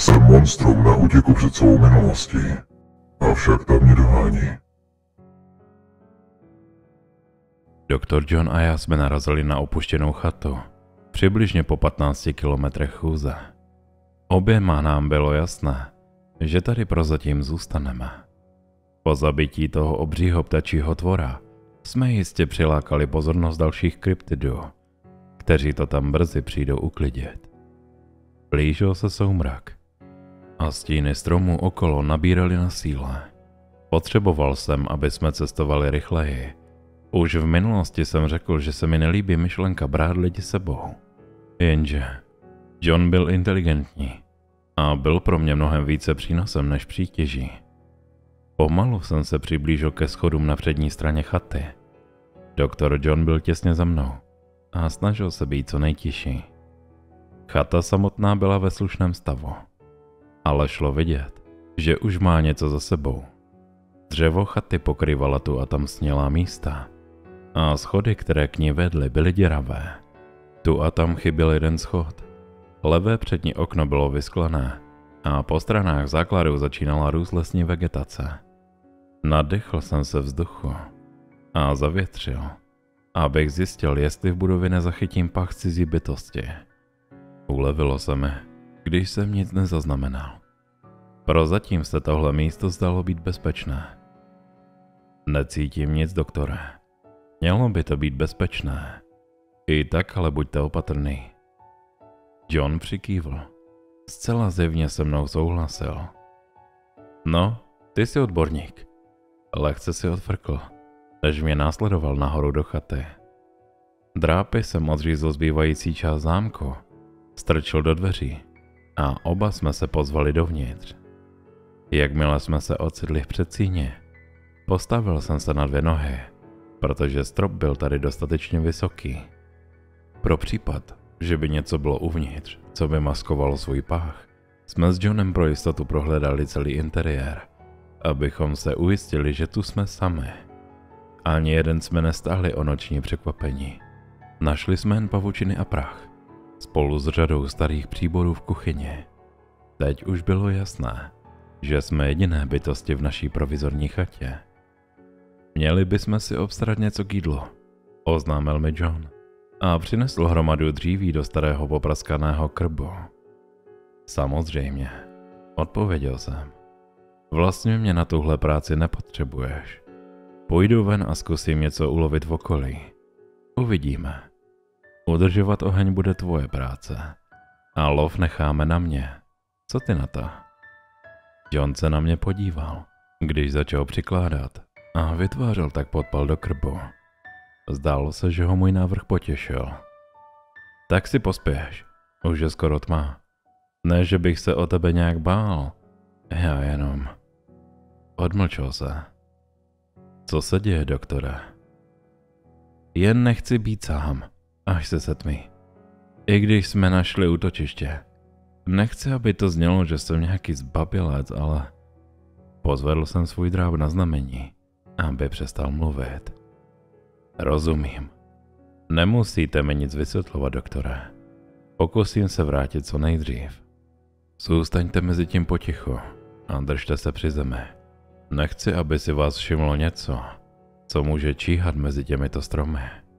Jsem monstrum na útěku před svou minulostí. Avšak ta mě dohání. Doktor John a já jsme narazili na opuštěnou chatu, přibližně po 15 kilometrech chůze. Oběma nám bylo jasné, že tady prozatím zůstaneme. Po zabití toho obřího ptačího tvora jsme jistě přilákali pozornost dalších kryptidů, kteří to tam brzy přijdou uklidit. Blížil se soumrak a stíny stromů okolo nabíraly na síle. Potřeboval jsem, aby jsme cestovali rychleji. Už v minulosti jsem řekl, že se mi nelíbí myšlenka brát lidi sebou. Jenže John byl inteligentní a byl pro mě mnohem více přínosem než přítěží. Pomalu jsem se přiblížil ke schodům na přední straně chaty. Doktor John byl těsně za mnou a snažil se být co nejtišší. Chata samotná byla ve slušném stavu, ale šlo vidět, že už má něco za sebou. Dřevo chaty pokrývala tu a tam snělá místa a schody, které k ní vedly, byly děravé. Tu a tam chyběl jeden schod. Levé přední okno bylo vysklené a po stranách základu začínala růst lesní vegetace. Nadechl jsem se vzduchu a zavětřil, abych zjistil, jestli v budově nezachytím pach cizí bytosti. Ulevilo se mi, když jsem nic nezaznamenal. Prozatím se tohle místo zdalo být bezpečné. Necítím nic, doktore. Mělo by to být bezpečné. I tak ale buďte opatrný. John přikývl. Zcela zjevně se mnou souhlasil. No, ty jsi odborník. Lehce si odfrkl, než mě následoval nahoru do chaty. Drápy jsem odřízl zbývající část zámku, strčil do dveří a oba jsme se pozvali dovnitř. Jakmile jsme se ocitli v předsíni, postavil jsem se na 2 nohy, protože strop byl tady dostatečně vysoký. Pro případ, že by něco bylo uvnitř, co by maskovalo svůj pach, jsme s Johnem pro jistotu prohledali celý interiér, abychom se ujistili, že tu jsme sami. Ani jeden jsme nestáhli o noční překvapení. Našli jsme jen pavučiny a prach, spolu s řadou starých příborů v kuchyni. Teď už bylo jasné, že jsme jediné bytosti v naší provizorní chatě. Měli bychom si obstarat něco k jídlu, oznámil mi John a přinesl hromadu dříví do starého popraskaného krbu. Samozřejmě, odpověděl jsem. Vlastně mě na tuhle práci nepotřebuješ. Půjdu ven a zkusím něco ulovit v okolí. Uvidíme. Udržovat oheň bude tvoje práce a lov necháme na mě. Co ty na to? John se na mě podíval, když začal přikládat a vytvářel tak podpal do krbu. Zdálo se, že ho můj návrh potěšil. Tak si pospěš, už je skoro tma. Ne, že bych se o tebe nějak bál, já jenom... Odmlčel se. Co se děje, doktore? Jen nechci být sám, až se setmí. I když jsme našli útočiště. Nechci, aby to znělo, že jsem nějaký zbabělec, ale... Pozvedl jsem svůj dráp na znamení, aby přestal mluvit. Rozumím. Nemusíte mi nic vysvětlovat, doktore. Pokusím se vrátit co nejdřív. Zůstaňte mezi tím potichu a držte se při zemi. Nechci, aby si vás všimlo něco, co může číhat mezi těmito stromy.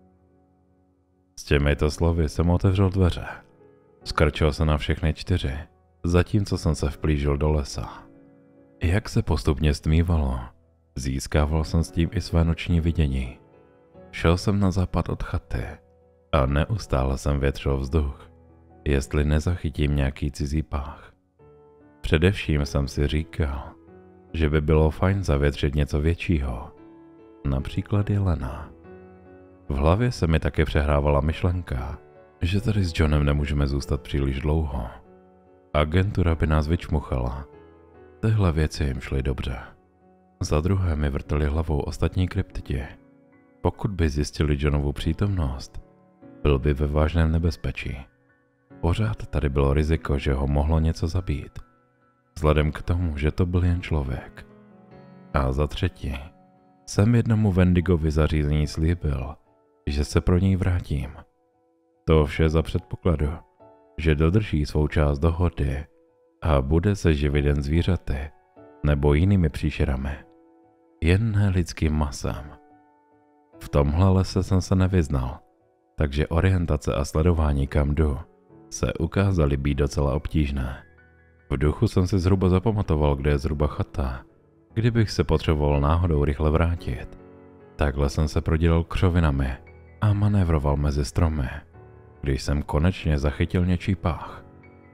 S těmito slovy jsem otevřel dveře. Skrčil se na všechny 4, zatímco jsem se vplížil do lesa. Jak se postupně stmívalo, získával jsem s tím i své noční vidění. Šel jsem na západ od chaty a neustále jsem větřil vzduch, jestli nezachytím nějaký cizí pách. Především jsem si říkal, že by bylo fajn zavětřit něco většího, například jelena. V hlavě se mi také přehrávala myšlenka, že tady s Johnem nemůžeme zůstat příliš dlouho. Agentura by nás vyčmuchala. Tyhle věci jim šly dobře. Za druhé mi vrtali hlavou ostatní kryptidi. Pokud by zjistili Johnovu přítomnost, byl by ve vážném nebezpečí. Pořád tady bylo riziko, že ho mohlo něco zabít, vzhledem k tomu, že to byl jen člověk. A za třetí, jsem jednomu Wendigovi zařízení slíbil, že se pro něj vrátím. To vše za předpokladu, že dodrží svou část dohody a bude se živit jen zvířaty nebo jinými příšerami, jen ne lidským masem. V tomhle lese jsem se nevyznal, takže orientace a sledování kam jdu se ukázaly být docela obtížné. V duchu jsem si zhruba zapamatoval, kde je zhruba chata, kdybych se potřeboval náhodou rychle vrátit. Takhle jsem se prodělal křovinami a manévroval mezi stromy, když jsem konečně zachytil něčí pách.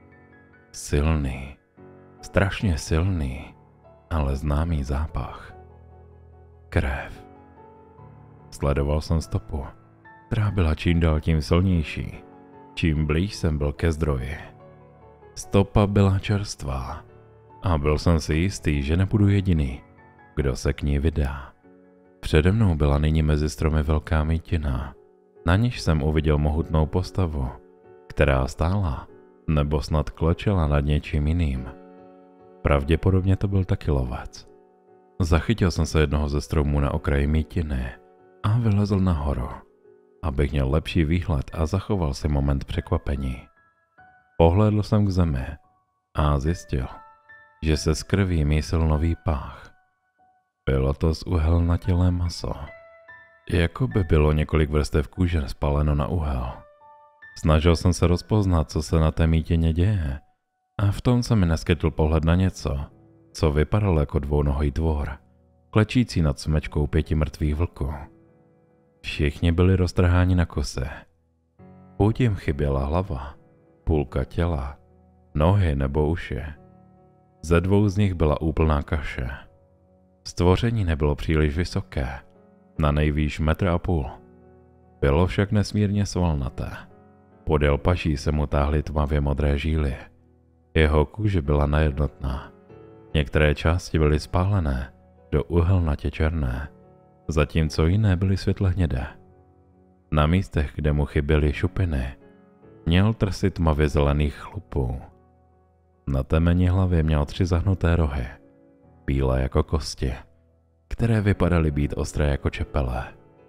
Silný, strašně silný, ale známý zápach. Krev. Sledoval jsem stopu, která byla čím dál tím silnější, čím blíž jsem byl ke zdroji. Stopa byla čerstvá a byl jsem si jistý, že nebudu jediný, kdo se k ní vydá. Přede mnou byla nyní mezi stromy velká mítina, na níž jsem uviděl mohutnou postavu, která stála nebo snad klečela nad něčím jiným. Pravděpodobně to byl taky lovec. Zachytil jsem se jednoho ze stromů na okraji mítiny a vylezl nahoru, abych měl lepší výhled a zachoval si moment překvapení. Pohlédl jsem k zemi a zjistil, že se z krví mísil nový pách. Bylo to z uhelnatělé maso. Jako by bylo několik vrstev kůže spáleno na uhel. Snažil jsem se rozpoznat, co se na té mítině děje, a v tom se mi neskytl pohled na něco, co vypadalo jako dvounohý tvor, klečící nad smečkou 5 mrtvých vlků. Všichni byli roztrháni na kusy. Buď jim chyběla hlava, půlka těla, nohy nebo uši. Ze 2 z nich byla úplná kaše. Stvoření nebylo příliš vysoké, na nejvýš 1,5 metru. Bylo však nesmírně svalnaté. Podél paží se mu táhly tmavě modré žíly. Jeho kůže byla nejednotná. Některé části byly spálené do uhelnatě černé, zatímco jiné byly světle hnědé. Na místech, kde mu chyběly šupiny, měl trsy tmavě zelených chlupů. Na temeni hlavě měl 3 zahnuté rohy, bílé jako kosti, které vypadaly být ostré jako čepele.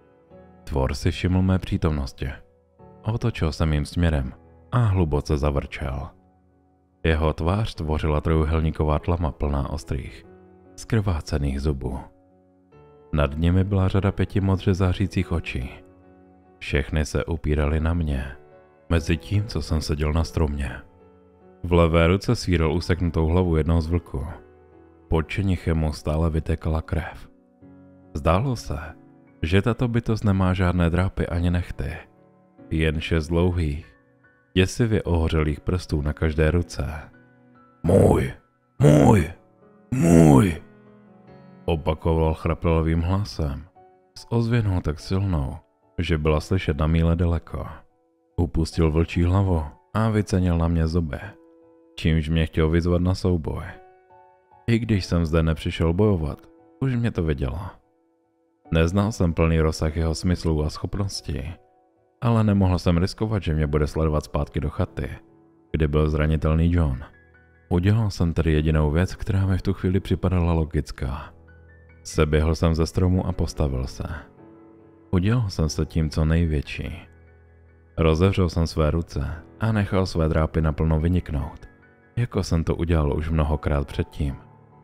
Tvor si všiml mé přítomnosti. Otočil jsem jim směrem a hluboce zavrčel. Jeho tvář tvořila trojúhelníková tlama plná ostrých, skrvácených zubů. Nad nimi byla řada 5 modře zářících očí. Všechny se upíraly na mě, mezi tím, co jsem seděl na stromě. V levé ruce svíral useknutou hlavu jednoho z vlků. Pod čenichem mu stále vytékala krev. Zdálo se, že tato bytost nemá žádné drápy ani nehty, jen 6 dlouhých, děsivě ohořelých prstů na každé ruce. Můj, můj, můj, opakoval chraplavým hlasem, s ozvěnou tak silnou, že byla slyšet na míle daleko. Upustil vlčí hlavu a vycenil na mě zuby, čímž mě chtěl vyzvat na souboj. I když jsem zde nepřišel bojovat, už mě to vědělo. Neznal jsem plný rozsah jeho smyslů a schopností, ale nemohl jsem riskovat, že mě bude sledovat zpátky do chaty, kde byl zranitelný John. Udělal jsem tedy jedinou věc, která mi v tu chvíli připadala logická. Seběhl jsem ze stromu a postavil se. Udělal jsem se tím co největší. Rozevřel jsem své ruce a nechal své drápy naplno vyniknout, jako jsem to udělal už mnohokrát předtím.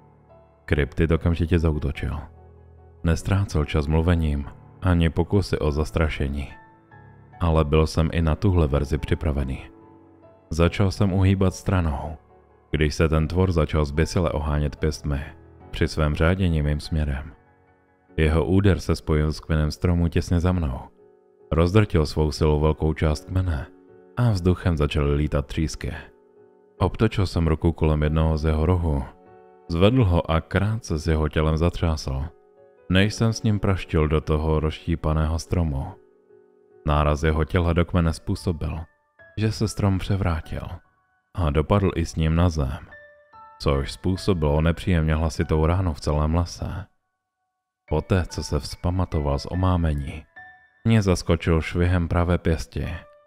Kryptid okamžitě zaútočil. Nestrácel čas mluvením ani pokusy o zastrašení, ale byl jsem i na tuhle verzi připravený. Začal jsem uhýbat stranou, když se ten tvor začal zběsile ohánět pěstmi při svém řádění mým směrem. Jeho úder se spojil s kmenem stromu těsně za mnou. Rozdrtil svou silou velkou část kmene a vzduchem začaly lítat třísky. Obtočil jsem ruku kolem jednoho z jeho rohů, zvedl ho a krátce s jeho tělem zatřásl, než jsem s ním praštil do toho rozštípaného stromu. Náraz jeho těla do kmene způsobil, že se strom převrátil a dopadl i s ním na zem, což způsobilo nepříjemně hlasitou ránu v celém lese. Poté, co se vzpamatoval z omámení, mě zaskočil švihem pravé pěsti.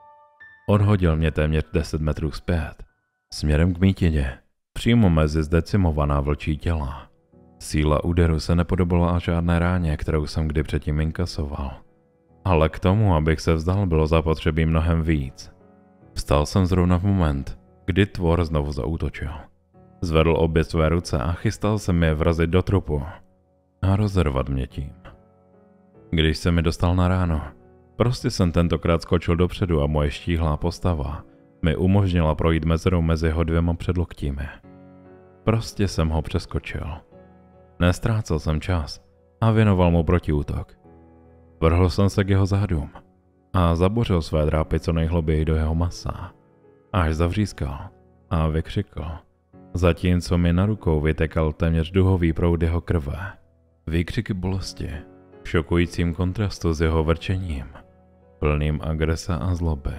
Odhodil mě téměř 10 metrů zpět, směrem k mítině, přímo mezi zdecimovaná vlčí těla. Síla úderu se nepodobala žádné ráně, kterou jsem kdy předtím inkasoval. Ale k tomu, abych se vzdal, bylo zapotřebí mnohem víc. Vstal jsem zrovna v moment, kdy tvor znovu zaútočil. Zvedl obě své ruce a chystal se mi vrazit do trupu a rozervat mě tím. Když se mi dostal na ráno, prostě jsem tentokrát skočil dopředu a moje štíhlá postava mi umožnila projít mezerou mezi jeho dvěma předloktími. Prostě jsem ho přeskočil. Nestrácel jsem čas a věnoval mu protiútok. Vrhl jsem se k jeho zádům a zabořil své drápy co nejhluběji do jeho masa, až zavřískal a vykřikl, zatímco mi na rukou vytekal téměř duhový proud jeho krve. Výkřiky bolesti, v šokujícím kontrastu s jeho vrčením, plným agrese a zloby.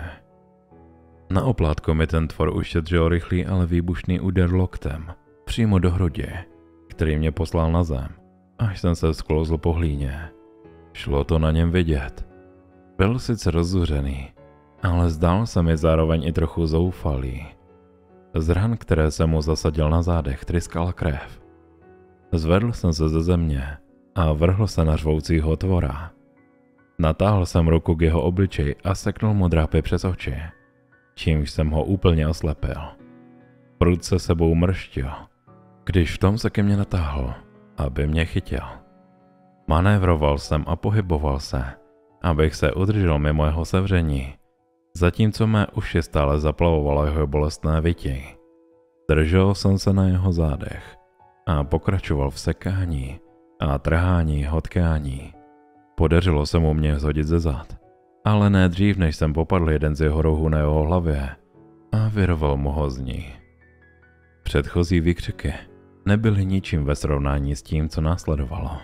Na oplátko mi ten tvor ušetřil rychlý, ale výbušný úder loktem přímo do hrudi, který mě poslal na zem, až jsem se sklouzl po hlíně. Šlo to na něm vidět. Byl sice rozuřený, ale zdál se mi zároveň i trochu zoufalý. Z ran, které jsem mu zasadil na zádech, tryskala krev. Zvedl jsem se ze země a vrhl se na řvoucího tvora. Natáhl jsem ruku k jeho obličeji a seknul mu drápy přes oči, čímž jsem ho úplně oslepil. Prud se sebou mrštil, když v tom se ke mně natáhl, aby mě chytil. Manévroval jsem a pohyboval se, abych se udržel mimo jeho sevření, zatímco mé uši stále zaplavovalo jeho bolestné vytí. Držel jsem se na jeho zádech a pokračoval v sekání a trhání jeho tkání. Podařilo se mu mě zhodit ze zad, ale ne dřív, než jsem popadl jeden z jeho rohů na jeho hlavě a vyrval mu ho z ní. Předchozí výkřiky nebyly ničím ve srovnání s tím, co následovalo.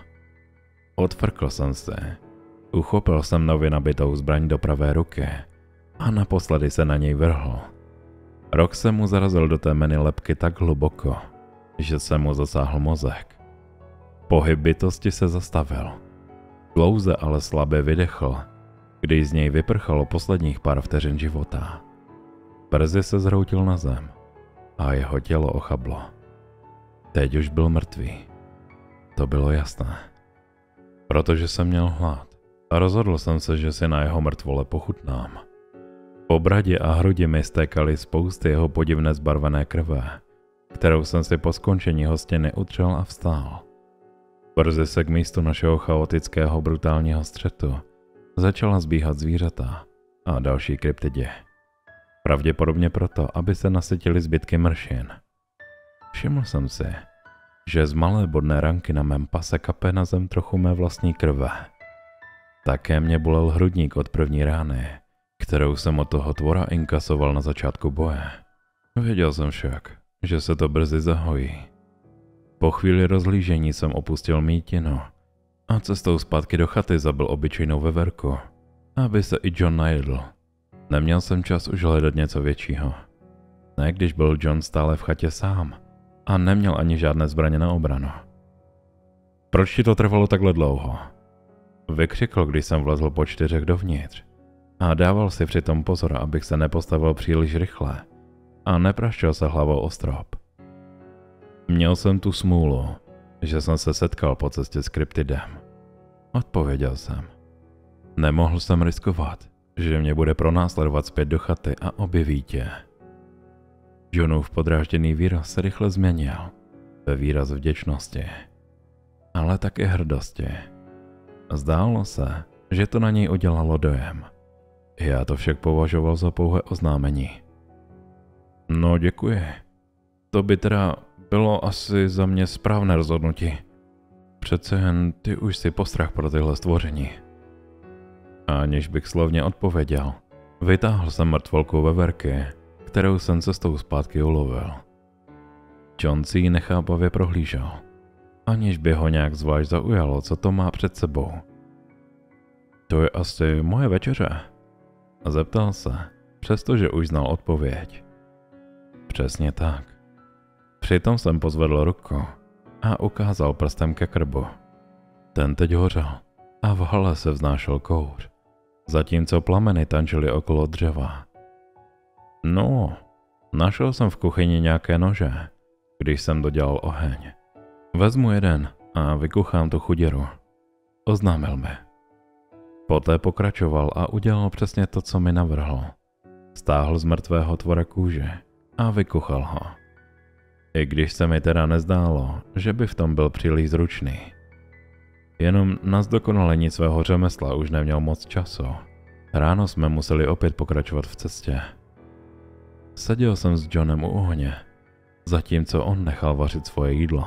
Odfrkl jsem se, uchopil jsem nově nabitou zbraň do pravé ruky a naposledy se na něj vrhl. Rok se mu zarazil do témeny lebky tak hluboko, že se mu zasáhl mozek. Pohyb bytosti se zastavil. Dlouze, ale slabě vydechl, když z něj vyprchalo posledních pár vteřin života. Brzy se zhroutil na zem a jeho tělo ochablo. Teď už byl mrtvý. To bylo jasné. Protože jsem měl hlad a rozhodl jsem se, že si na jeho mrtvole pochutnám. Po bradě a hrudi mi stékaly spousty jeho podivné zbarvené krve, kterou jsem si po skončení hostiny utřel a vstál. Brzy se k místu našeho chaotického brutálního střetu začala zbíhat zvířata a další kryptidi. Pravděpodobně proto, aby se nasytily zbytky mršin. Všiml jsem si, že z malé bodné ranky na mém pase kape na zem trochu mé vlastní krve. Také mě bolel hrudník od první rány, kterou jsem od toho tvora inkasoval na začátku boje. Věděl jsem však, že se to brzy zahojí. Po chvíli rozhlížení jsem opustil mítinu a cestou zpátky do chaty zabil obyčejnou veverku, aby se i John najedl. Neměl jsem čas už hledat něco většího. Ne, když byl John stále v chatě sám a neměl ani žádné zbraně na obranu. Proč ti to trvalo takhle dlouho? Vykřikl, když jsem vlezl po 4 dovnitř a dával si přitom pozor, abych se nepostavil příliš rychle a nepraštil se hlavou o strop. Měl jsem tu smůlu, že jsem se setkal po cestě s kryptidem. Odpověděl jsem. Nemohl jsem riskovat, že mě bude pronásledovat zpět do chaty a objeví tě. Johnův podrážděný výraz se rychle změnil ve výraz vděčnosti, ale také hrdosti. Zdálo se, že to na něj udělalo dojem. Já to však považoval za pouhé oznámení. No děkuji. To by teda bylo asi za mě správné rozhodnutí. Přece jen ty už si postrach pro tyhle stvoření. Aniž bych slovně odpověděl, vytáhl jsem mrtvolku veverky, kterou jsem cestou zpátky ulovil. John si ji nechápavě prohlížel, aniž by ho nějak zvlášť zaujalo, co to má před sebou. To je asi moje večeře? Zeptal se, přestože už znal odpověď. Přesně tak. Přitom jsem pozvedl ruku a ukázal prstem ke krbu. Ten teď hořel a v hale se vznášel kouř, zatímco plameny tančily okolo dřeva. No, našel jsem v kuchyni nějaké nože, když jsem dodělal oheň. Vezmu jeden a vykuchám tu chuděru, oznámil mi. Poté pokračoval a udělal přesně to, co mi navrhl. Stáhl z mrtvého tvora kůže a vykuchal ho. I když se mi teda nezdálo, že by v tom byl příliš zručný. Jenom na zdokonalení svého řemesla už neměl moc času. Ráno jsme museli opět pokračovat v cestě. Seděl jsem s Johnem u ohně, zatímco on nechal vařit svoje jídlo.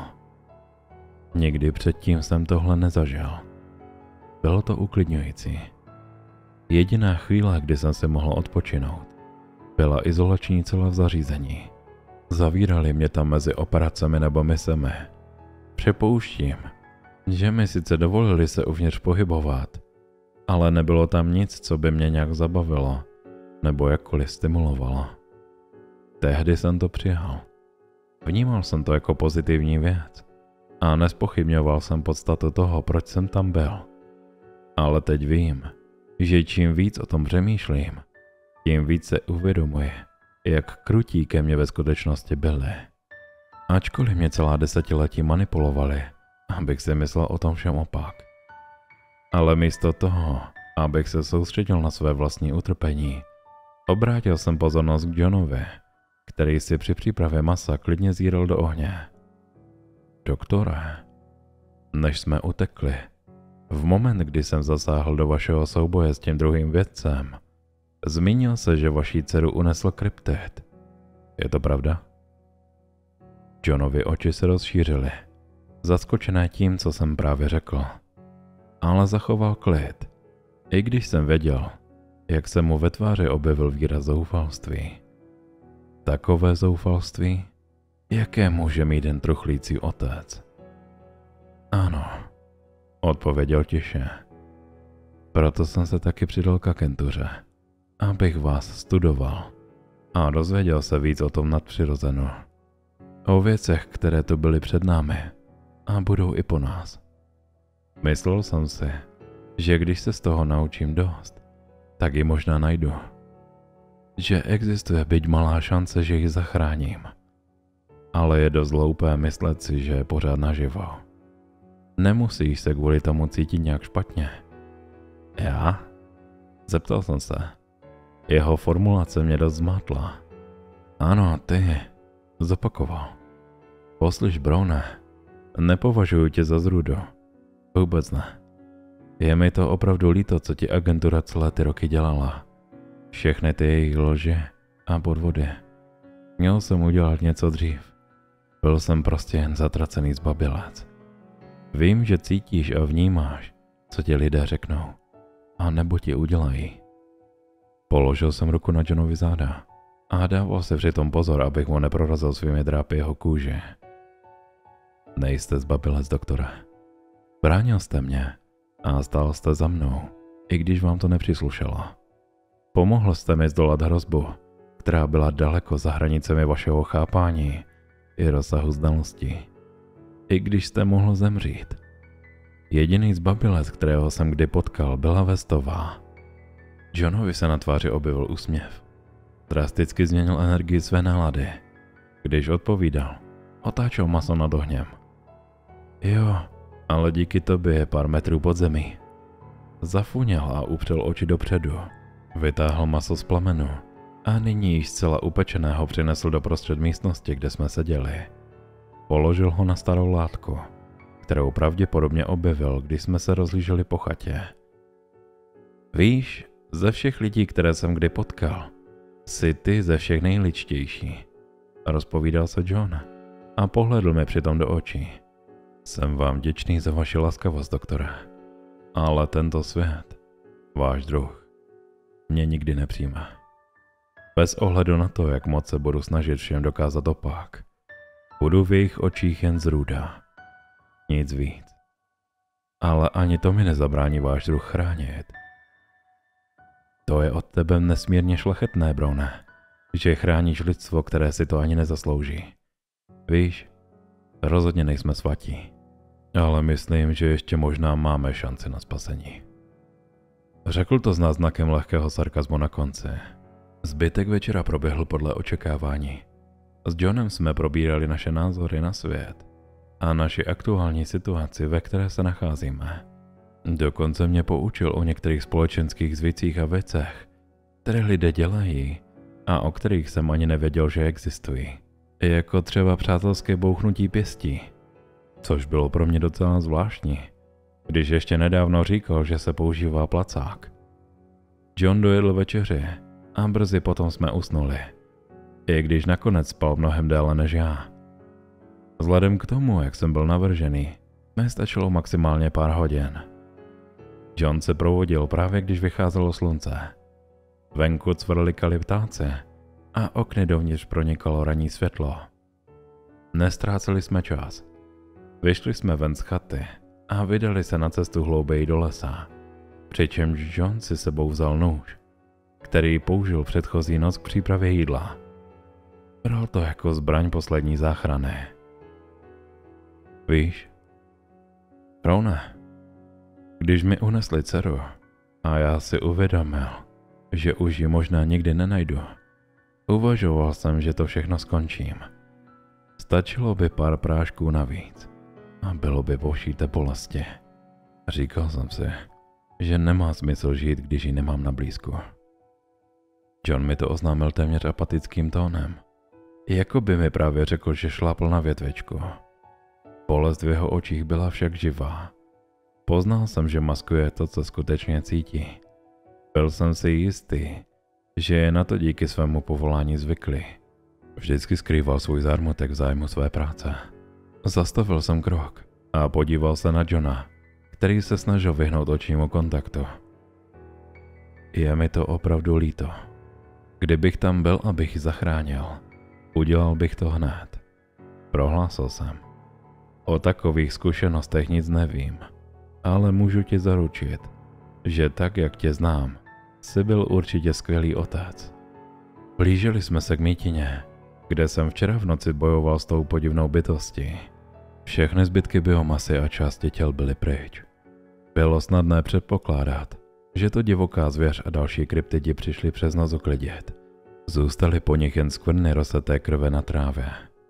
Nikdy předtím jsem tohle nezažil. Bylo to uklidňující. Jediná chvíle, kdy jsem si mohl odpočinout, byla izolační cela v zařízení. Zavírali mě tam mezi operacemi nebo misemi. Připouštím, že mi sice dovolili se uvnitř pohybovat, ale nebylo tam nic, co by mě nějak zabavilo nebo jakkoliv stimulovalo. Tehdy jsem to přijal. Vnímal jsem to jako pozitivní věc a nezpochybňoval jsem podstatu toho, proč jsem tam byl. Ale teď vím, že čím víc o tom přemýšlím, tím víc se uvědomuji, jak krutí ke mně ve skutečnosti byli. Ačkoliv mě celá desetiletí manipulovali, abych si myslel o tom všem opak. Ale místo toho, abych se soustředil na své vlastní utrpení, obrátil jsem pozornost k Johnovi, který si při přípravě masa klidně zíral do ohně. Doktore, než jsme utekli, v moment, kdy jsem zasáhl do vašeho souboje s tím druhým vědcem, zmínil se, že vaší dceru unesl kryptid. Je to pravda? Johnovi oči se rozšířily, zaskočené tím, co jsem právě řekl. Ale zachoval klid, i když jsem věděl, jak se mu ve tváři objevil výraz zoufalství. Takové zoufalství, jaké může mít jen truchlící otec. Ano, odpověděl tiše. Proto jsem se taky přidal k agentuře, abych vás studoval a dozvěděl se víc o tom nadpřirozenu. O věcech, které tu byly před námi a budou i po nás. Myslel jsem si, že když se z toho naučím dost, tak ji možná najdu. Že existuje byť malá šance, že ji zachráním. Ale je dost hloupé myslet si, že je pořád naživo. Nemusíš se kvůli tomu cítit nějak špatně. Já? Zeptal jsem se. Jeho formulace mě dost zmátla. Ano, ty. Zopakoval. Poslyš, Browne, nepovažuji tě za zrůdu. Vůbec ne. Je mi to opravdu líto, co ti agentura celé ty roky dělala. Všechny ty jejich lži a podvody. Měl jsem udělat něco dřív. Byl jsem prostě jen zatracený zbabilec. Vím, že cítíš a vnímáš, co ti lidé řeknou, a nebo ti udělají. Položil jsem ruku na Johnovi záda a dával si přitom pozor, abych mu neprorazil svými drápy jeho kůže. Nejste zbabilec, doktore. Bránil jste mě a stál jste za mnou, i když vám to nepříslušelo. Pomohl jste mi zdolat hrozbu, která byla daleko za hranicemi vašeho chápání i rozsahu znalostí. I když jste mohl zemřít. Jediný zbabilec, kterého jsem kdy potkal, byla Vestová. Johnovi se na tváři objevil úsměv. Drasticky změnil energii své nálady. Když odpovídal, otáčel maso nad ohněm. Jo, ale díky tobě je pár metrů pod zemí. Zafuněl a upřel oči dopředu. Vytáhl maso z plamenu a nyní již zcela upečeného přinesl do prostřed místnosti, kde jsme seděli. Položil ho na starou látku, kterou pravděpodobně objevil, když jsme se rozlíželi po chatě. Víš, ze všech lidí, které jsem kdy potkal, jsi ty ze všech nejličtější, rozpovídal se John a pohledl mi přitom do očí. Jsem vám vděčný za vaši laskavost, doktore, ale tento svět, váš druh, mě nikdy nepřijme. Bez ohledu na to, jak moc se budu snažit všem dokázat opak, budu v jejich očích jen zrůda. Nic víc. Ale ani to mi nezabrání váš druh chránit. To je od tebe nesmírně šlechetné, Browne, že chráníš lidstvo, které si to ani nezaslouží. Víš, rozhodně nejsme svatí, ale myslím, že ještě možná máme šanci na spasení. Řekl to s náznakem lehkého sarkazmu na konci. Zbytek večera proběhl podle očekávání. S Johnem jsme probírali naše názory na svět a naši aktuální situaci, ve které se nacházíme. Dokonce mě poučil o některých společenských zvycích a věcech, které lidé dělají a o kterých jsem ani nevěděl, že existují. jako třeba přátelské bouchnutí pěstí, což bylo pro mě docela zvláštní, když ještě nedávno říkal, že se používá placák. John dojedl večeři a brzy potom jsme usnuli, i když nakonec spal mnohem déle než já. Vzhledem k tomu, jak jsem byl navržený, mi stačilo maximálně pár hodin. John se provodil právě když vycházelo slunce. Venku cvrlikali ptáci a okny dovnitř pronikalo ranní světlo. Nestráceli jsme čas. Vyšli jsme ven z chaty a vydali se na cestu hlouběji do lesa, přičemž John si sebou vzal nůž, který použil předchozí noc k přípravě jídla. Bral to jako zbraň poslední záchrany. Víš, Rone, když mi unesli dceru a já si uvědomil, že už ji možná nikdy nenajdu, uvažoval jsem, že to všechno skončím. Stačilo by pár prášků navíc a bylo by pošíté bolesti. Říkal jsem si, že nemá smysl žít, když ji nemám na blízku. John mi to oznámil téměř apatickým tónem, jako by mi právě řekl, že šlápl na větvičku. Bolest v jeho očích byla však živá. Poznal jsem, že maskuje to, co skutečně cítí. Byl jsem si jistý, že je na to díky svému povolání zvyklý. Vždycky skrýval svůj zármutek v zájmu své práce. Zastavil jsem krok a podíval se na Johna, který se snažil vyhnout očnímu kontaktu. Je mi to opravdu líto. Kdybych tam byl, abych ji zachránil, udělal bych to hned. Prohlásil jsem. O takových zkušenostech nic nevím, ale můžu ti zaručit, že tak, jak tě znám, jsi byl určitě skvělý otec. Blížili jsme se k mítině, kde jsem včera v noci bojoval s tou podivnou bytostí. Všechny zbytky biomasy a části těl byly pryč. Bylo snadné předpokládat, že to divoká zvěř a další kryptidi přišli přes noc uklidit. Zůstaly po nich jen skvrny rozseté krve na trávě.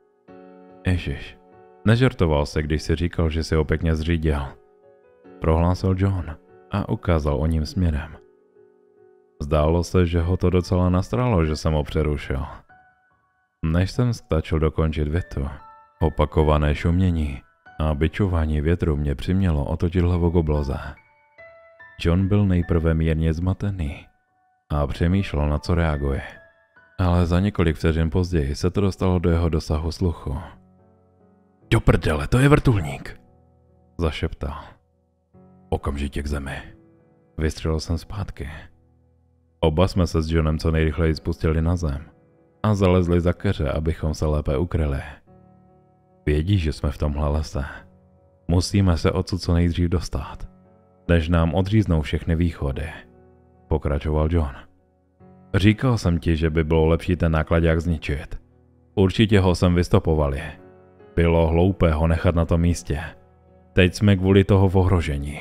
Ježiš, nežertoval se, když si říkal, že si ho pěkně zřídil. Prohlásil John a ukázal o ním směrem. Zdálo se, že ho to docela nastralo, že jsem ho přerušil. Než jsem stačil dokončit větu, opakované šumění a bičování větru mě přimělo otočit hlavu k obloze. John byl nejprve mírně zmatený a přemýšlel, na co reaguje, ale za několik vteřin později se to dostalo do jeho dosahu sluchu. Do prdele, to je vrtulník, zašeptal. Okamžitě k zemi. Vystřelil jsem zpátky. Oba jsme se s Johnem co nejrychleji spustili na zem a zalezli za keře, abychom se lépe ukryli. Vědí, že jsme v tomhle lese. Musíme se odsud co nejdřív dostat, než nám odříznou všechny východy, pokračoval John. Říkal jsem ti, že by bylo lepší ten nákladák zničit. Určitě ho sem vystopovali. Bylo hloupé ho nechat na tom místě. Teď jsme kvůli toho v ohrožení.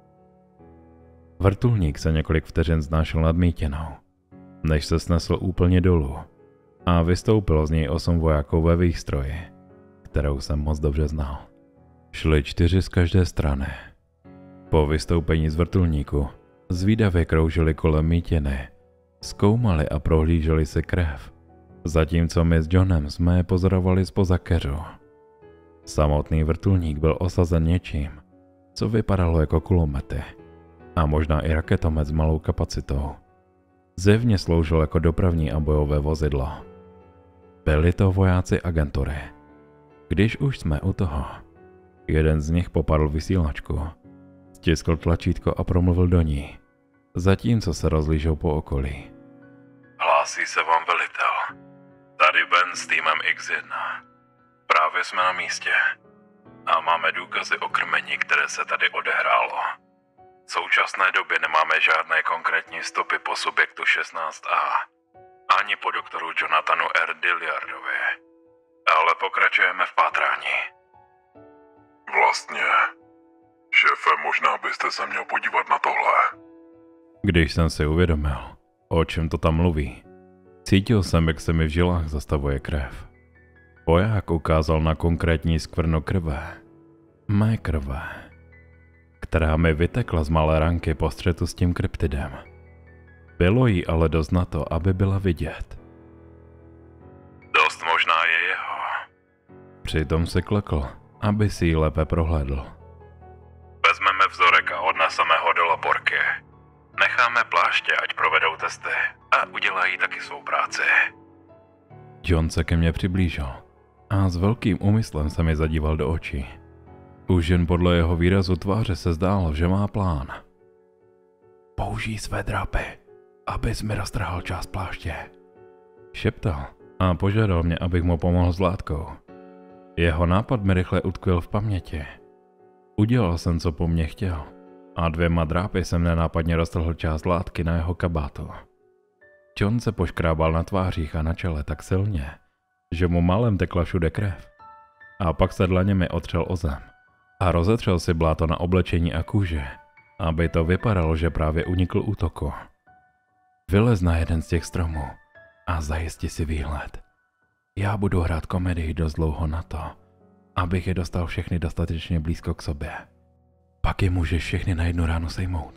Vrtulník se několik vteřin znášel nad mítinou, než se snesl úplně dolů a vystoupilo z něj 8 vojáků ve výstroji, kterou jsem moc dobře znal. Šli 4 z každé strany. Po vystoupení z vrtulníku zvídavě kroužili kolem mítiny, zkoumali a prohlíželi si krev, zatímco my s Johnem jsme je pozorovali zpoza keřu. Samotný vrtulník byl osazen něčím, co vypadalo jako kulomety a možná i raketomet s malou kapacitou. Zjevně sloužil jako dopravní a bojové vozidlo. Byli to vojáci agentury. Když už jsme u toho, jeden z nich popadl vysílačku, stiskl tlačítko a promluvil do ní, zatímco se rozlížel po okolí. Hlásí se vám velitel. Tady Ben s týmem X1. Právě jsme na místě a máme důkazy o krmení, které se tady odehrálo. V současné době nemáme žádné konkrétní stopy po subjektu 16A, ani po doktoru Jonathanu R. Dilliardovi, ale pokračujeme v pátrání. Vlastně, šéfe, možná byste se měl podívat na tohle. Když jsem si uvědomil, o čem to tam mluví, cítil jsem, jak se mi v žilách zastavuje krev. Voják ukázal na konkrétní skvrnu krve. Mé krve, která mi vytekla z malé ranky po střetu s tím kryptidem. Bylo jí ale dost na to, aby byla vidět. Dost možná je jeho. Přitom se klekl, aby si ji lépe prohlédl. Vezmeme vzorek a odneseme ho do laborky. Necháme pláště, ať provedou testy a udělají taky svou práci. John se ke mně přiblížil a s velkým úmyslem se mi zadíval do očí. Už jen podle jeho výrazu tváře se zdálo, že má plán. Použij své drápy, abys mi roztrhal část pláště. Šeptal a požádal mě, abych mu pomohl s látkou. Jeho nápad mi rychle utkvěl v paměti. Udělal jsem, co po mně chtěl, a 2 drápy jsem nenápadně roztrhl část látky na jeho kabátu. John se poškrábal na tvářích a na čele tak silně, že mu málem tekla všude krev. A pak se dlaněmi otřel o zem a rozetřel si bláto na oblečení a kůži, aby to vypadalo, že právě unikl útoku. Vylez na jeden z těch stromů a zajistí si výhled. Já budu hrát komedii dost dlouho na to, abych je dostal všechny dostatečně blízko k sobě. Pak je můžeš všechny na jednu ránu sejmout.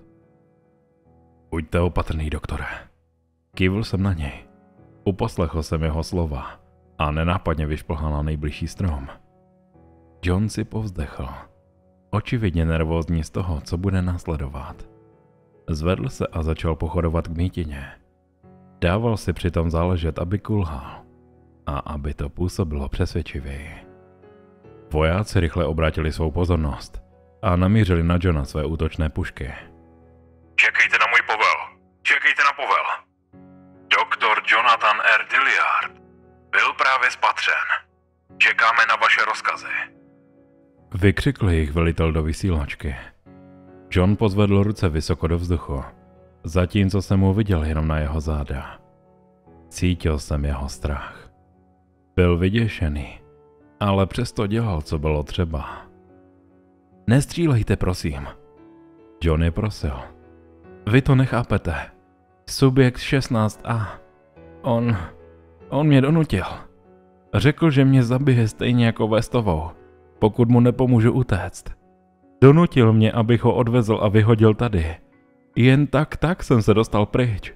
Buďte opatrný, doktore. Kývl jsem na něj. Uposlechl jsem jeho slova a nenápadně vyšplhal na nejbližší strom. John si povzdechl. Očividně nervózní z toho, co bude následovat. Zvedl se a začal pochodovat k mítině. Dával si přitom záležet, aby kulhal a aby to působilo přesvědčivěji. Vojáci rychle obrátili svou pozornost a namířili na Johna své útočné pušky. Čekejte na můj povel! Čekejte na povel! Doktor Jonathan R. Dillard byl právě spatřen. Čekáme na vaše rozkazy. Vykřikl jejich velitel do vysílačky. John pozvedl ruce vysoko do vzduchu, zatímco jsem mu viděl jenom na jeho záda. Cítil jsem jeho strach. Byl vyděšený, ale přesto dělal, co bylo třeba. Nestřílejte, prosím. John je prosil. Vy to nechápete. Subjekt 16A. On mě donutil. Řekl, že mě zabije stejně jako Westovou, pokud mu nepomůžu utéct. Donutil mě, abych ho odvezl a vyhodil tady. Jen tak jsem se dostal pryč.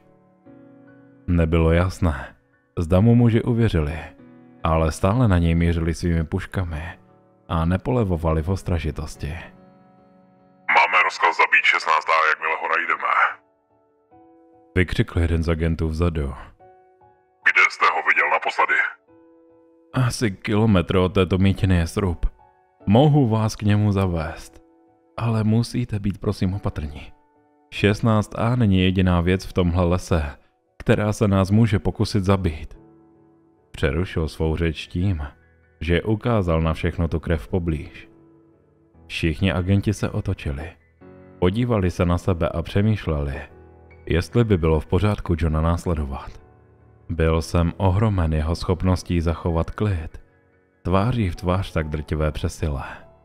Nebylo jasné, zda mu muži uvěřili, ale stále na něj mířili svými puškami a nepolevovali v ostražitosti. Máme rozkaz zabít 16A, jakmile ho najdeme. Vykřikl jeden z agentů vzadu. Kde jste ho viděl naposledy? Asi kilometr od této mítiny je srub. Mohu vás k němu zavést, ale musíte být prosím opatrní. 16A není jediná věc v tomhle lese, která se nás může pokusit zabít. Přerušil svou řeč tím, že ukázal na všechno tu krev poblíž. Všichni agenti se otočili. Podívali se na sebe a přemýšleli, jestli by bylo v pořádku Johna následovat. Byl jsem ohromen jeho schopností zachovat klid, tváří v tvář tak drtivé přesile.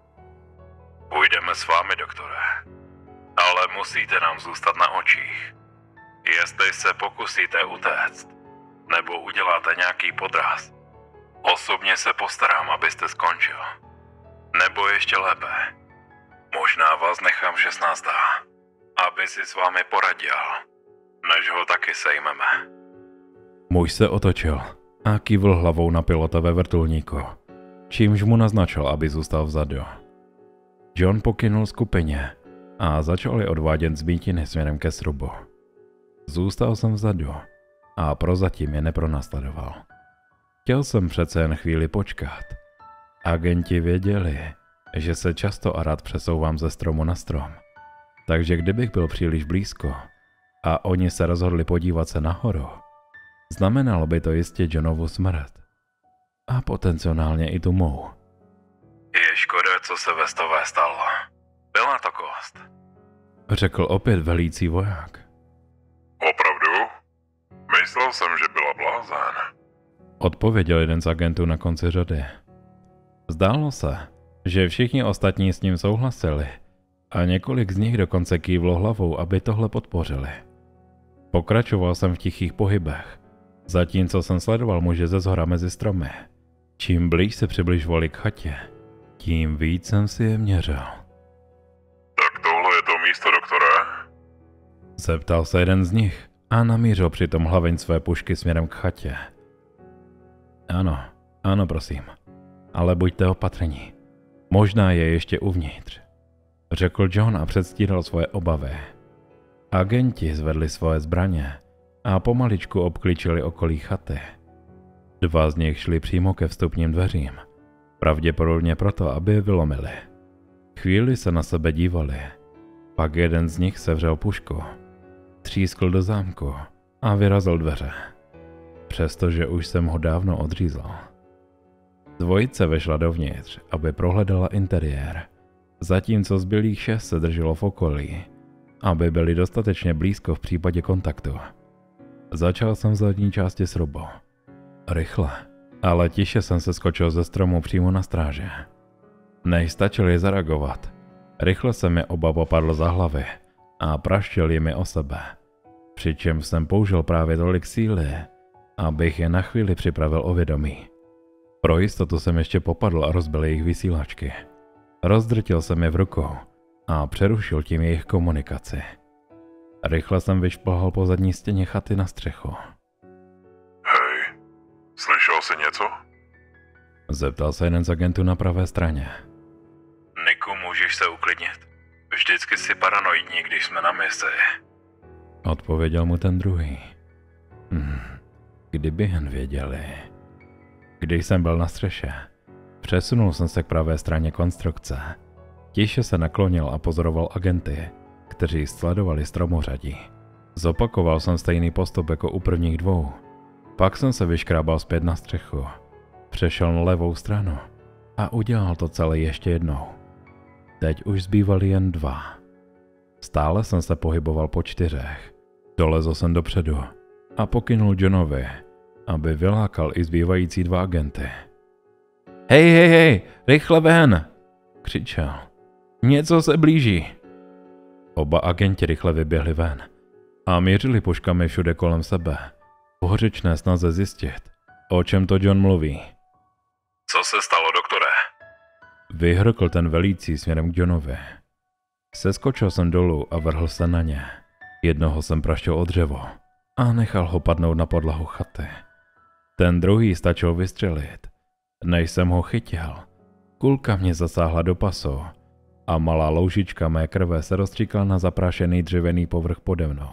Půjdeme s vámi, doktore, ale musíte nám zůstat na očích. Jestli se pokusíte utéct, nebo uděláte nějaký podraz, osobně se postarám, abyste skončil. Nebo ještě lépe, možná vás nechám 16A, aby si s vámi poradil, než ho taky sejmeme. Muž se otočil a kývl hlavou na pilota ve vrtulníku, čímž mu naznačil, aby zůstal vzadu. John pokynul skupině a začal je odvádět z mítiny směrem ke srubu. Zůstal jsem vzadu a prozatím je nepronásledoval. Chtěl jsem přece jen chvíli počkat. Agenti věděli, že se často a rád přesouvám ze stromu na strom, takže kdybych byl příliš blízko a oni se rozhodli podívat se nahoru, znamenalo by to jistě Johnovu smrt. A potenciálně i tu mou. Je škoda, co se Westové stalo. Byla to kost. Řekl opět velící voják. Opravdu? Myslel jsem, že byla blázen. Odpověděl jeden z agentů na konci řady. Zdálo se, že všichni ostatní s ním souhlasili a několik z nich dokonce kývlo hlavou, aby tohle podpořili. Pokračoval jsem v tichých pohybech, zatímco jsem sledoval muže ze zhora mezi stromy. Čím blíž se přibližovali k chatě, tím víc jsem si je měřil. Tak tohle je to místo, doktore? Zeptal se jeden z nich a namířil přitom hlaveň své pušky směrem k chatě. Ano, prosím. ale buďte opatrní. Možná je ještě uvnitř, řekl John a předstíral svoje obavy. Agenti zvedli svoje zbraně a pomaličku obklíčili okolí chaty. 2 z nich šli přímo ke vstupním dveřím, pravděpodobně proto, aby je vylomili. Chvíli se na sebe dívali, pak jeden z nich sevřel pušku, třískl do zámku a vyrazil dveře, přestože už jsem ho dávno odřízl. Dvojice vešla dovnitř, aby prohledala interiér, zatímco zbylých 6 se drželo v okolí, aby byli dostatečně blízko v případě kontaktu. Začal jsem v zadní části srubu. Rychle, ale tiše jsem se skočil ze stromu přímo na stráže. Než stačili zareagovat, rychle jsem je oba popadl za hlavy a praštil jimi o sebe, přičemž jsem použil právě tolik síly, abych je na chvíli připravil o vědomí. Pro jistotu jsem ještě popadl a rozbil jejich vysílačky. Rozdrtil jsem je v rukou a přerušil tím jejich komunikaci. Rychle jsem vyšplhal po zadní stěně chaty na střechu. Hej, slyšel jsi něco? Zeptal se jeden z agentů na pravé straně. Niku, můžeš se uklidnit? Vždycky jsi paranoidní, když jsme na městě. Odpověděl mu ten druhý. Kdyby jen věděli. Když jsem byl na střeše, přesunul jsem se k pravé straně konstrukce. Tiše se naklonil a pozoroval agenty, kteří sledovali stromořadí. Zopakoval jsem stejný postup jako u prvních 2. Pak jsem se vyškrábal zpět na střechu, přešel na levou stranu a udělal to celé ještě jednou. Teď už zbývali jen 2. Stále jsem se pohyboval po 4. Dolezl jsem dopředu a pokynul Johnovi, aby vylákal i zbývající 2 agenty. Hej, rychle ven! Křičel. Něco se blíží. Oba agenti rychle vyběhli ven a měřili puškami všude kolem sebe, v hořečné snaze zjistit, o čem to John mluví. Co se stalo, doktore? Vyhrkl ten velící směrem k Johnovi. Seskočil jsem dolů a vrhl se na ně. Jednoho jsem praštil o dřevo a nechal ho padnout na podlahu chaty. Ten druhý stačil vystřelit. Než jsem ho chytil, kulka mě zasáhla do pasu a malá loužička mé krve se rozstříkla na zaprášený dřevěný povrch pode mnou.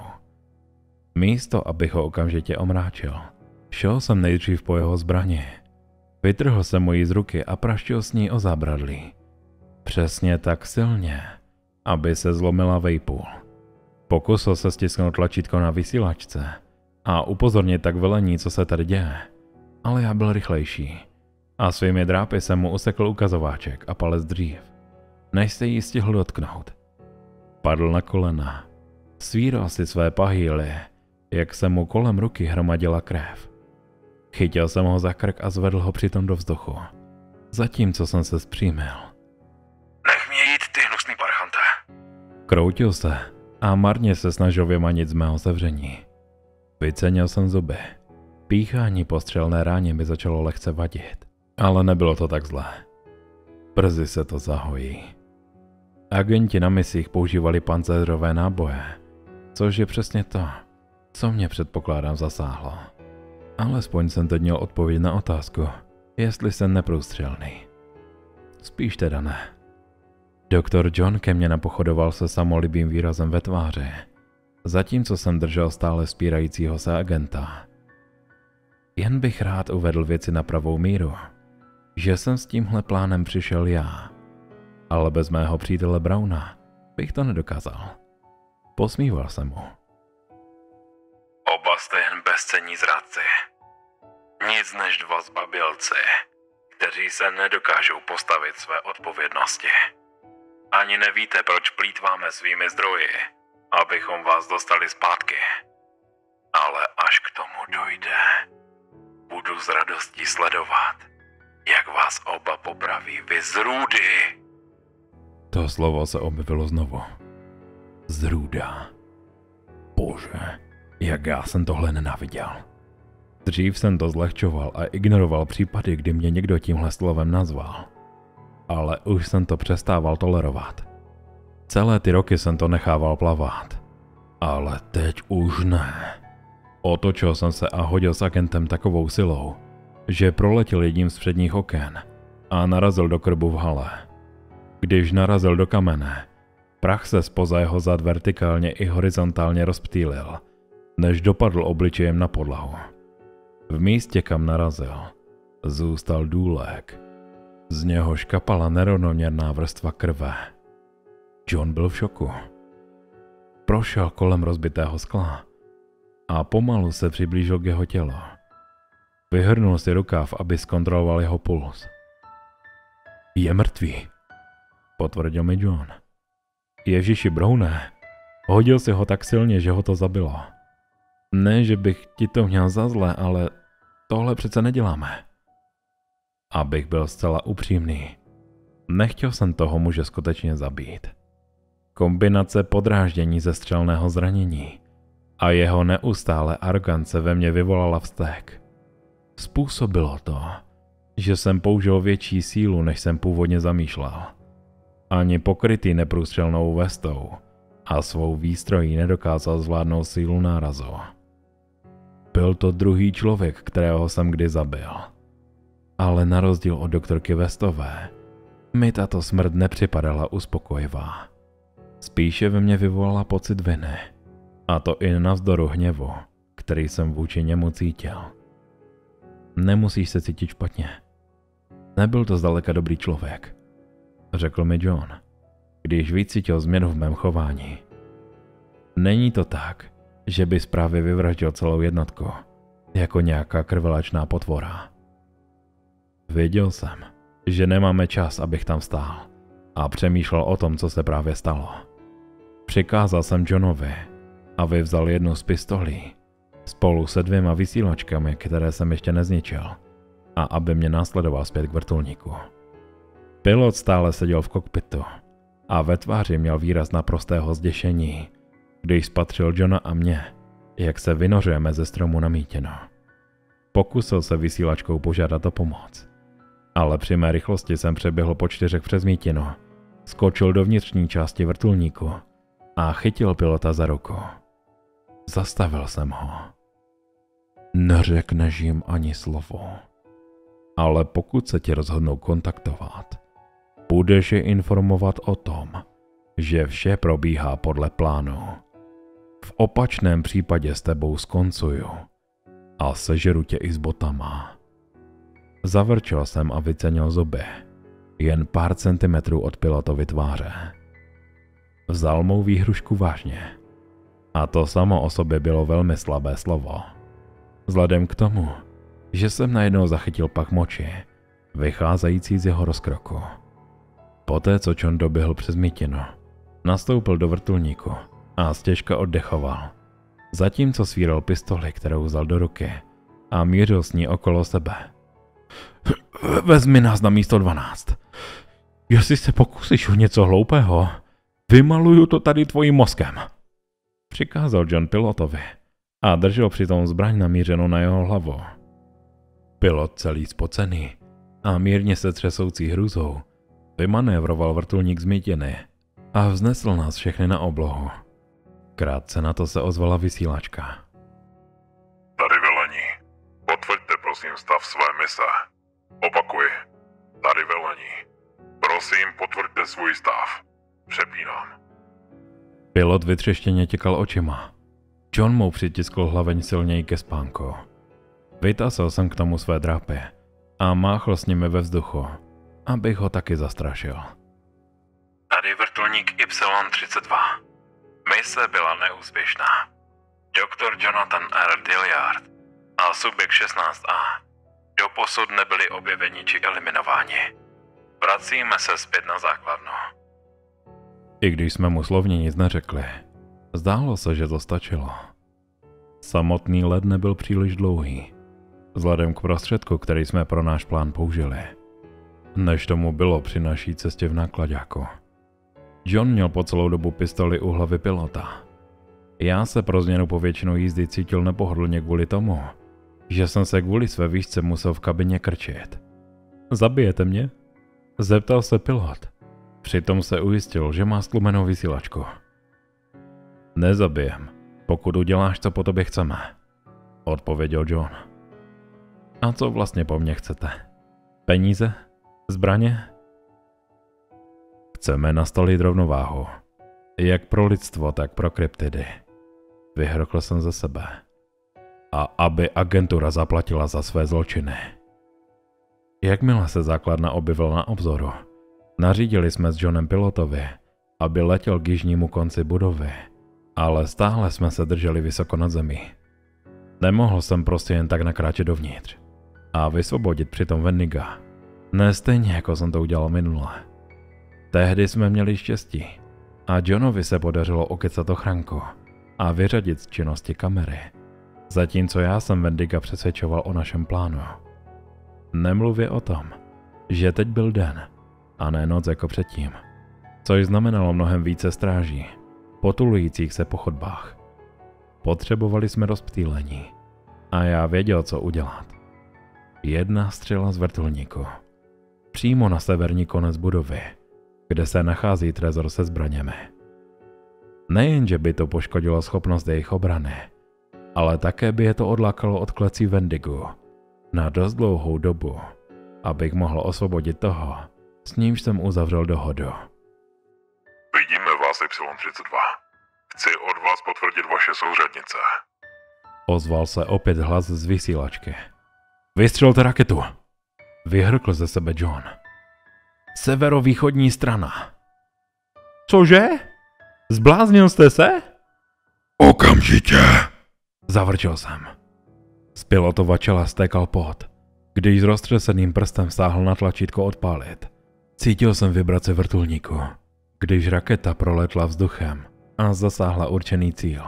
Místo, abych ho okamžitě omráčil, šel jsem nejdřív po jeho zbrani. Vytrhl jsem mu ji z ruky a praštil s ní o zábradlí. Přesně tak silně, aby se zlomila vejpůl. Pokusil se stisknout tlačítko na vysílačce a upozornit tak velení, co se tady děje, ale já byl rychlejší a svými drápy jsem mu usekl ukazováček a palec dřív, než se jí stihl dotknout. Padl na kolena, svíral si své pahýly, jak se mu kolem ruky hromadila krev. Chytil jsem ho za krk a zvedl ho přitom do vzduchu, zatímco jsem se zpřímil. Nech mě jít, ty hnusný parchante. Kroutil se a marně se snažil vymanit z mého sevření. Vycenil jsem zuby. Píchání po střelné ráně mi začalo lehce vadit, ale nebylo to tak zlé. Brzy se to zahojí. Agenti na misích používali pancéřové náboje, což je přesně to, co mě předpokládám zasáhlo. Alespoň jsem teď měl odpověď na otázku, jestli jsem neprůstřelný. Spíš teda ne. Doktor John ke mně napochodoval se samolibým výrazem ve tváři, zatímco jsem držel stále spírajícího se agenta. Jen bych rád uvedl věci na pravou míru, že jsem s tímhle plánem přišel já, ale bez mého přítele Browna bych to nedokázal. Posmíval jsem mu. Oba jste jen bezcenní zradci. Nic než 2 zbabělci, kteří se nedokážou postavit své odpovědnosti. Ani nevíte, proč plýtváme svými zdroji, abychom vás dostali zpátky. Ale až k tomu dojde, budu s radostí sledovat, jak vás oba popraví vy zrůdy. To slovo se objevilo znovu. Zrůda. Bože, jak já jsem tohle nenáviděl. Dřív jsem to zlehčoval a ignoroval případy, kdy mě někdo tímhle slovem nazval. Ale už jsem to přestával tolerovat. Celé ty roky jsem to nechával plavat. Ale teď už ne. Otočil jsem se a hodil s agentem takovou silou, že proletěl jedním z předních oken a narazil do krbu v hale. Když narazil do kamene, prach se spoza jeho zad vertikálně i horizontálně rozptýlil, než dopadl obličejem na podlahu. V místě, kam narazil, zůstal důlek. Z něhož kapala nerovnoměrná vrstva krve. John byl v šoku. Prošel kolem rozbitého skla a pomalu se přiblížil k jeho tělu. Vyhrnul si rukáv, aby zkontroloval jeho puls. Je mrtvý, potvrdil mi John. Ježiši Browne, hodil si ho tak silně, že ho to zabilo. Ne, že bych ti to měl za zlé, ale tohle přece neděláme. Abych byl zcela upřímný, nechtěl jsem toho muže skutečně zabít. Kombinace podráždění ze střelného zranění a jeho neustále arogance ve mně vyvolala vztek. Způsobilo to, že jsem použil větší sílu, než jsem původně zamýšlel. Ani pokrytý neprůstřelnou vestou a svou výstrojí nedokázal zvládnout sílu nárazu. Byl to druhý člověk, kterého jsem kdy zabil. Ale na rozdíl od doktorky Westové, mi tato smrt nepřipadala uspokojivá. Spíše ve mně vyvolala pocit viny, a to i navzdoru hněvu, který jsem vůči němu cítil. Nemusíš se cítit špatně. Nebyl to zdaleka dobrý člověk, řekl mi John, když vycítil změnu v mém chování. Není to tak, že bys právě vyvraždil celou jednotku, jako nějaká krvelačná potvora. Věděl jsem, že nemáme čas, abych tam stál a přemýšlel o tom, co se právě stalo. Přikázal jsem Johnovi, aby vzal jednu z pistolí spolu se 2 vysílačkami, které jsem ještě nezničil, a aby mě následoval zpět k vrtulníku. Pilot stále seděl v kokpitu a ve tváři měl výraz naprostého zděšení, když spatřil Johna a mě, jak se vynořujeme ze stromu na mítino. Pokusil se vysílačkou požádat o pomoc, ale při mé rychlosti jsem přeběhl po 4 přes mítino, skočil do vnitřní části vrtulníku a chytil pilota za ruku. Zastavil jsem ho. Neřekneš jim ani slovo, ale pokud se ti rozhodnou kontaktovat, budeš je informovat o tom, že vše probíhá podle plánu. V opačném případě s tebou skoncuju a sežeru tě i s botama. Zavrčel jsem a vycenil zuby, jen pár centimetrů od pilotovy tváře. Vzal mou výhrušku vážně. A to samo o sobě bylo velmi slabé slovo. Vzhledem k tomu, že jsem najednou zachytil pach moči, vycházející z jeho rozkroku. Poté, co John doběhl přes mítino, nastoupil do vrtulníku a stěžka oddechoval, zatímco svíral pistoli, kterou vzal do ruky a mířil s ní okolo sebe. Vezmi nás na místo 12. Jestli se pokusíš o něco hloupého, vymaluju to tady tvojím mozkem, přikázal John pilotovi a držel přitom zbraň namířenou na jeho hlavu. Pilot celý spocený a mírně se třesoucí hrůzou vymanévroval vrtulník z mítiny a vznesl nás všechny na oblohu. Krátce na to se ozvala vysílačka. Tady velení. Potvrďte prosím stav své mise. Opakuji. Tady velení. Prosím, potvrďte svůj stav. Přepínám. Pilot vytřeštěně těkal očima. John mu přitiskl hlaveň silněji ke spánku. Vytasel jsem k tomu své drápy a máchl s nimi ve vzduchu, abych ho taky zastrašil. Tady vrtulník Y-32. Mise byla neúspěšná. Doktor Jonathan R. Dilliard a subjekt 16A doposud nebyli objeveni či eliminováni. Vracíme se zpět na základnu. I když jsme mu slovně nic neřekli, zdálo se, že to stačilo. Samotný let nebyl příliš dlouhý, vzhledem k prostředku, který jsme pro náš plán použili, než tomu bylo při naší cestě v náklaďáku. John měl po celou dobu pistoli u hlavy pilota. Já se pro změnu po většinu jízdy cítil nepohodlně kvůli tomu, že jsem se kvůli své výšce musel v kabině krčit. Zabijete mě? Zeptal se pilot. Přitom se ujistil, že má stlumenou vysílačku. Nezabijem, pokud uděláš, co po tobě chceme, odpověděl John. A co vlastně po mně chcete? Peníze? Zbraně? Chceme nastolit rovnováhu. Jak pro lidstvo, tak pro kryptidy. Vyhrkl jsem ze sebe. A aby agentura zaplatila za své zločiny. Jakmile se základna objevila na obzoru, nařídili jsme s Johnem pilotovi, aby letěl k jižnímu konci budovy, ale stále jsme se drželi vysoko nad zemí. Nemohl jsem prostě jen tak nakráčet dovnitř a vysvobodit přitom Wendiga. Ne stejně, jako jsem to udělal minule. Tehdy jsme měli štěstí a Johnovi se podařilo okecat ochranku a vyřadit z činnosti kamery, zatímco já jsem Wendiga přesvědčoval o našem plánu. Nemluvě o tom, že teď byl den a ne noc jako předtím, což znamenalo mnohem více stráží, potulujících se po chodbách. Potřebovali jsme rozptýlení a já věděl, co udělat. Jedna střela z vrtulníku. Přímo na severní konec budovy, kde se nachází trezor se zbraněmi. Nejenže by to poškodilo schopnost jejich obrany, ale také by je to odlákalo od klecí Wendigu na dost dlouhou dobu, abych mohl osvobodit toho, s nímž jsem uzavřel dohodu. Vidíme vás Y32. Chci od vás potvrdit vaše souřadnice. Ozval se opět hlas z vysílačky. Vystřelte raketu! Vyhrkl ze sebe John. Severovýchodní strana. Cože? Zbláznil jste se? Okamžitě! Zavrčel jsem. Z pilotova čela stékal pot, když s roztřeseným prstem sáhl na tlačítko odpálit. Cítil jsem vibraci vrtulníku, když raketa proletla vzduchem a zasáhla určený cíl.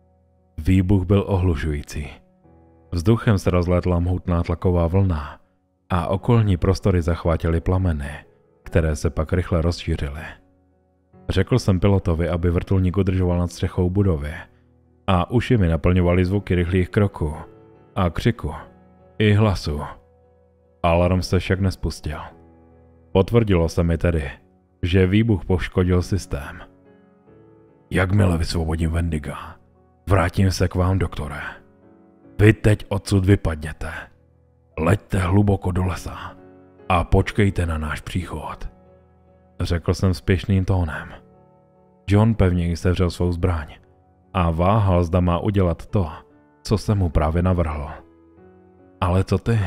Výbuch byl ohlušující. Vzduchem se rozlétla mohutná tlaková vlna a okolní prostory zachvátily plameny, které se pak rychle rozšířily. Řekl jsem pilotovi, aby vrtulník udržoval nad střechou budovy a uši mi naplňovaly zvuky rychlých kroků a křiku i hlasu. Alarm se však nespustil. Potvrdilo se mi tedy, že výbuch poškodil systém. Jakmile vysvobodím Wendiga, vrátím se k vám, doktore. Vy teď odsud vypadněte. Leďte hluboko do lesa a počkejte na náš příchod. Řekl jsem spěšným tónem. John pevněji sevřel svou zbraň a váhal, zda má udělat to, co jsem mu právě navrhl. Ale co ty?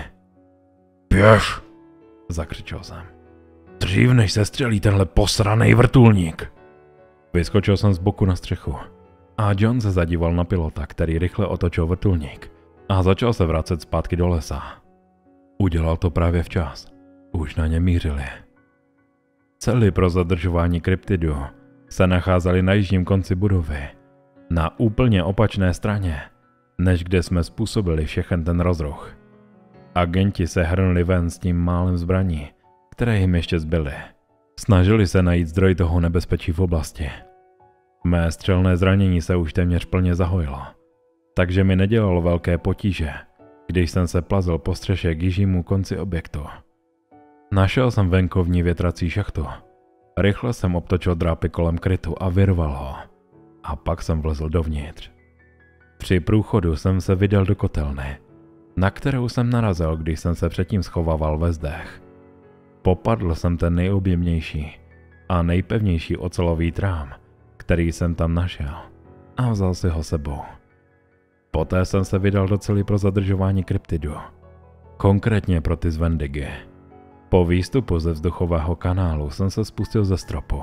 Běž! Zakřičel jsem. Dřív než se střelí tenhle posranej vrtulník. Vyskočil jsem z boku na střechu a John se zadíval na pilota, který rychle otočil vrtulník a začal se vracet zpátky do lesa. Udělal to právě včas. Už na ně mířili. Cely pro zadržování kryptidu se nacházely na jižním konci budovy, na úplně opačné straně, než kde jsme způsobili všechen ten rozruch. Agenti se hrnuli ven s tím málem zbraní, které jim ještě zbyly. Snažili se najít zdroj toho nebezpečí v oblasti. Mé střelné zranění se už téměř plně zahojilo, takže mi nedělalo velké potíže, když jsem se plazil po střeše k jižnímu konci objektu. Našel jsem venkovní větrací šachtu. Rychle jsem obtočil drápy kolem krytu a vyrval ho. A pak jsem vlezl dovnitř. Při průchodu jsem se vydal do kotelny, na kterou jsem narazil, když jsem se předtím schovával ve zdech. Popadl jsem ten nejobjemnější a nejpevnější ocelový trám, který jsem tam našel, a vzal si ho sebou. Poté jsem se vydal do cely pro zadržování kryptidu, konkrétně pro ty z Wendigy. Po výstupu ze vzduchového kanálu jsem se spustil ze stropu.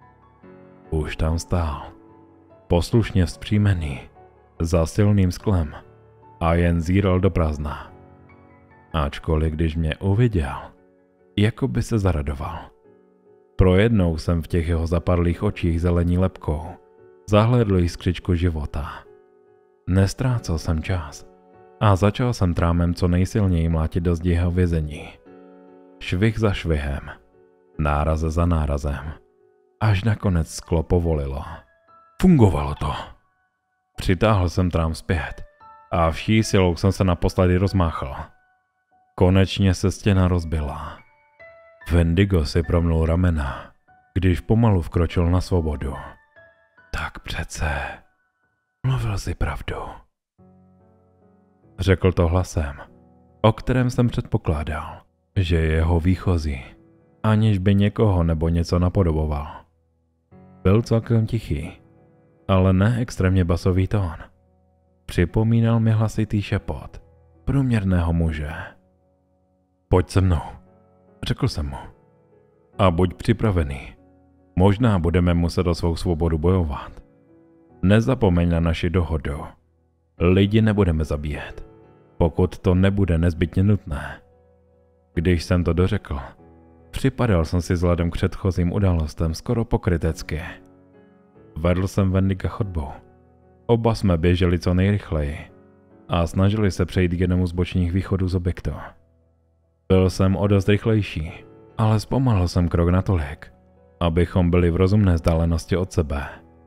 Už tam stál, poslušně vzpřímený, za silným sklem a jen zíral do prázdna. Ačkoliv když mě uviděl, jako by se zaradoval. Projednou jsem v těch jeho zapadlých očích zelení lepkou zahlédl jiskřičku života. Nestrácel jsem čas a začal jsem trámem co nejsilněji mlátit do zdi jeho vězení. Švih za švihem, náraze za nárazem, až nakonec sklo povolilo. Fungovalo to. Přitáhl jsem trám zpět a vší silou jsem se naposledy rozmáchl. Konečně se stěna rozbila. Wendigo si promnul ramena, když pomalu vkročil na svobodu. Tak přece, mluvil si pravdu. Řekl to hlasem, o kterém jsem předpokládal, že je jeho výchozí. aniž by někoho nebo něco napodoboval. Byl celkem tichý, ale ne extrémně basový tón. Připomínal mi hlasitý šepot průměrného muže. Pojď se mnou, řekl jsem mu. A buď připravený. Možná budeme muset o svou svobodu bojovat. Nezapomeň na naši dohodu. Lidi nebudeme zabíjet, pokud to nebude nezbytně nutné. Když jsem to dořekl, připadal jsem si vzhledem k předchozím událostem skoro pokrytecky. Vedl jsem Wendiga chodbou. Oba jsme běželi co nejrychleji a snažili se přejít k jednomu z bočních východů z objektu. Byl jsem o dost rychlejší, ale zpomalil jsem krok natolik, abychom byli v rozumné vzdálenosti od sebe.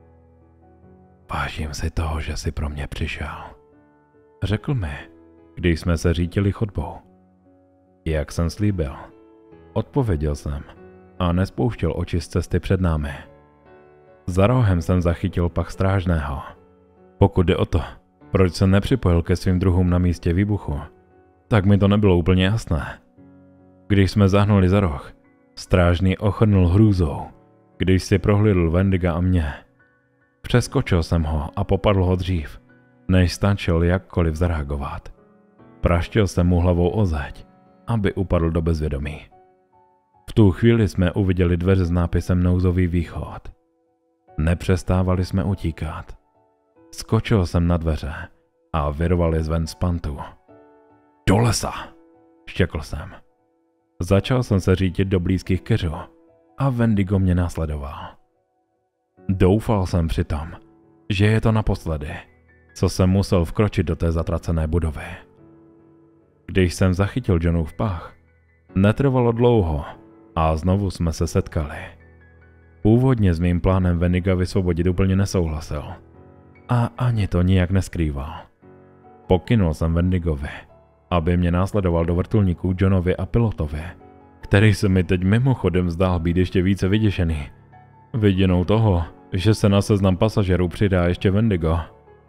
Vážím si toho, že jsi pro mě přišel, řekl mi, když jsme se řítili chodbou. Jak jsem slíbil, odpověděl jsem a nespouštěl oči z cesty před námi. Za rohem jsem zachytil pach strážného. Pokud jde o to, proč se nepřipojil ke svým druhům na místě výbuchu, tak mi to nebylo úplně jasné. Když jsme zahnuli za roh, strážný ochrnul hrůzou, když si prohlídl Wendiga a mě. Přeskočil jsem ho a popadl ho dřív, než stačil jakkoliv zareagovat. Praštil jsem mu hlavou o zeď, aby upadl do bezvědomí. V tu chvíli jsme uviděli dveře s nápisem Nouzový východ. Nepřestávali jsme utíkat. Skočil jsem na dveře a vyrval je zven z pantu. Do lesa, štěkl jsem. Začal jsem se řídit do blízkých keřů a Wendigo mě následoval. Doufal jsem přitom, že je to naposledy, co jsem musel vkročit do té zatracené budovy. Když jsem zachytil Johnův pach, netrvalo dlouho a znovu jsme se setkali. Původně s mým plánem Wendiga vysvobodit úplně nesouhlasil a ani to nijak neskrýval. Pokynul jsem Wendigovi, aby mě následoval do vrtulníků Johnovi a pilotovi, který se mi teď mimochodem zdál být ještě více vyděšený. Viděnou toho, že se na seznam pasažerů přidá ještě Wendigo.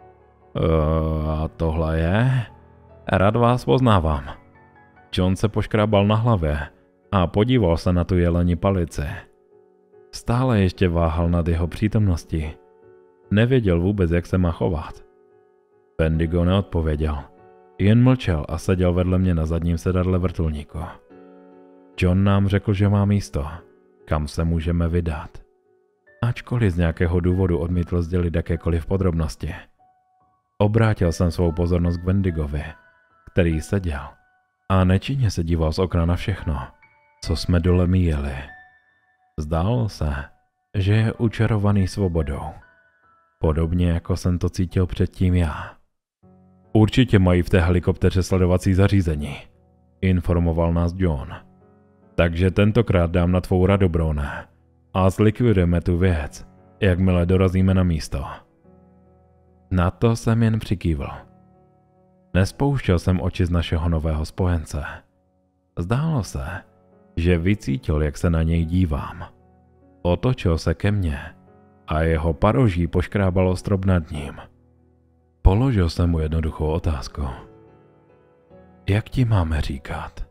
A tohle je? Rád vás poznávám. John se poškrábal na hlavě a podíval se na tu jeleni palici. Stále ještě váhal nad jeho přítomností. Nevěděl vůbec, jak se má chovat. Wendigo neodpověděl, jen mlčel a seděl vedle mě na zadním sedadle vrtulníku. John nám řekl, že má místo, kam se můžeme vydat. Ačkoliv z nějakého důvodu odmítl sdělit jakékoliv podrobnosti. Obrátil jsem svou pozornost k Wendigovi, který seděl a nečinně se díval z okna na všechno, co jsme dole míjeli. Zdálo se, že je učarovaný svobodou. Podobně jako jsem to cítil předtím já. Určitě mají v té helikoptéře sledovací zařízení, informoval nás John. Takže tentokrát dám na tvou radu, Brone, a zlikvidujeme tu věc, jakmile dorazíme na místo. Na to jsem jen přikývl. Nespouštěl jsem oči z našeho nového spojence. Zdálo se, že vycítil, jak se na něj dívám. Otočil se ke mně a jeho paroží poškrábalo strop nad ním. Položil jsem mu jednoduchou otázku. Jak ti máme říkat?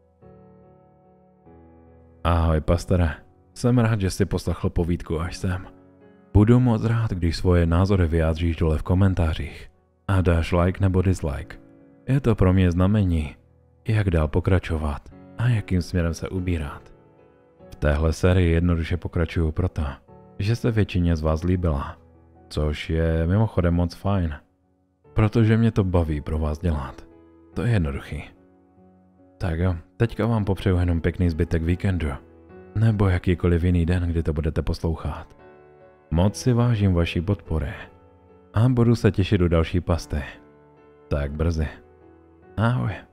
Ahoj, pastore. Jsem rád, že jsi poslechl povídku až sem. Budu moc rád, když svoje názory vyjádříš dole v komentářích a dáš like nebo dislike. Je to pro mě znamení, jak dál pokračovat a jakým směrem se ubírat. V téhle sérii jednoduše pokračuju proto, že se většině z vás líbila, což je mimochodem moc fajn, protože mě to baví pro vás dělat. To je jednoduchý. Tak jo, teďka vám popřeju jenom pěkný zbytek víkendu, nebo jakýkoliv jiný den, kdy to budete poslouchat. Moc si vážím vaší podpory a budu se těšit do další pasty. Tak brzy. Ahoj.